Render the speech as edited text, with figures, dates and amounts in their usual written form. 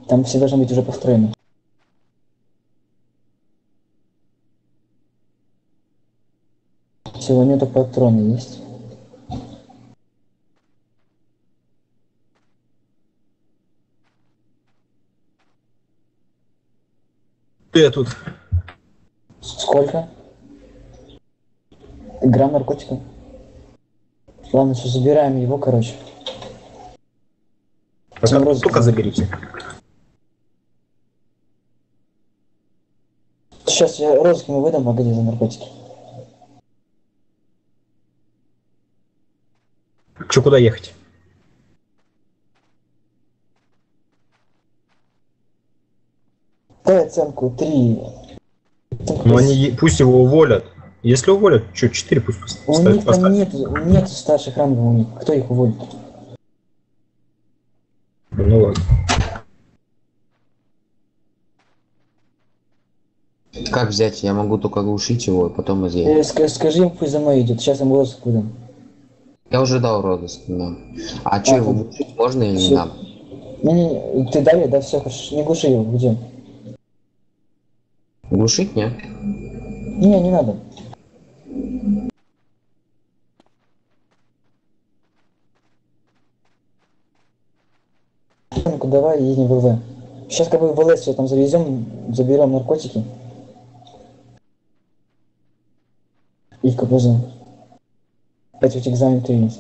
Там все должны быть уже построены. Всего нету патроны есть. Я тут. Сколько? Грамм наркотика. Ладно, все, забираем его, короче. Тем розыск Только звонит. заберите. Сейчас я розыск ему выдам, погоди, за наркотики. Че, куда ехать? Дай оценку 3. Ну они пусть его уволят. Если уволят, что, 4 пусть У них там поставят. нет старших рангов у них. Кто их уволит? Ну ладно. Как взять? Я могу только глушить его, и потом изъять. Скажи им, пусть за мной идет. Сейчас ему розыск выдам. Я уже дал розыск, да. А что, его глушить можно или не всё. надо? Не, ты дали, да, все, хорошо. Не глуши его, где? Глушить, нет? Не надо. Ну-ка, давай едем в ВВ. Сейчас как бы в ЛС все там завезем, заберем наркотики. И в КПЗ. Опять у тебя экзамен 3.